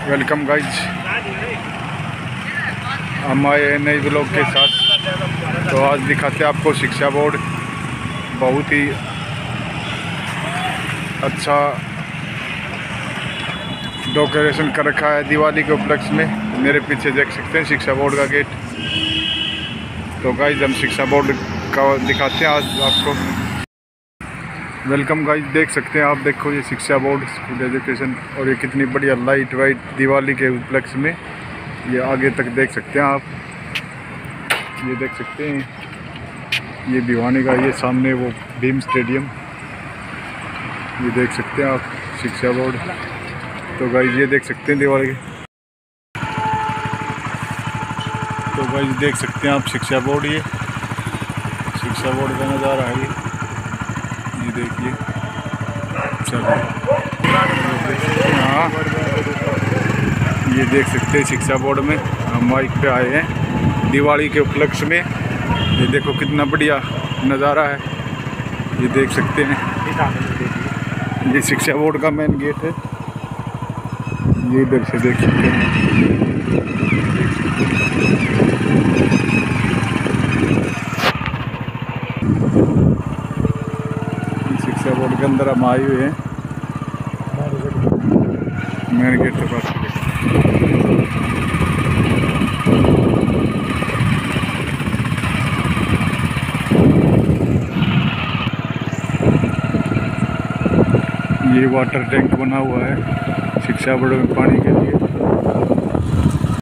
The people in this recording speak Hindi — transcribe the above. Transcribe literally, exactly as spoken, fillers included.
वेलकम गाइज, हम आए हैं नई ब्लॉग के साथ। तो आज दिखाते हैं आपको शिक्षा बोर्ड। बहुत ही अच्छा डेकोरेशन कर रखा है दिवाली के उपलक्ष्य में। मेरे पीछे देख सकते हैं शिक्षा बोर्ड का गेट। तो गाइज हम शिक्षा बोर्ड का दिखाते हैं आज आपको। वेलकम गाइज, देख सकते हैं आप, देखो ये शिक्षा बोर्ड स्कूल एजुकेशन, और ये कितनी बढ़िया लाइट वाइट दिवाली के उपलक्ष्य में। ये आगे तक देख सकते हैं आप, ये देख सकते हैं ये भिवानी का, ये सामने वो भीम स्टेडियम, ये देख सकते हैं आप शिक्षा बोर्ड। तो गाइज ये देख सकते हैं दिवाली के। तो गाइज देख सकते हैं आप शिक्षा बोर्ड, ये शिक्षा बोर्ड का नज़ारा है। ये ये देखिए, चलो हाँ, ये देख सकते हैं शिक्षा बोर्ड में हम माइक पे आए हैं दिवाली के उपलक्ष्य में। ये देखो कितना बढ़िया नज़ारा है, ये देख सकते हैं। ये शिक्षा बोर्ड का मेन गेट है, ये इधर से देख सकते हैं। शिक्षा बोर्ड के अंदर हम आए हुए हैं मेन गेट के पास। ये वाटर टैंक बना हुआ है शिक्षा बोर्ड में पानी के लिए।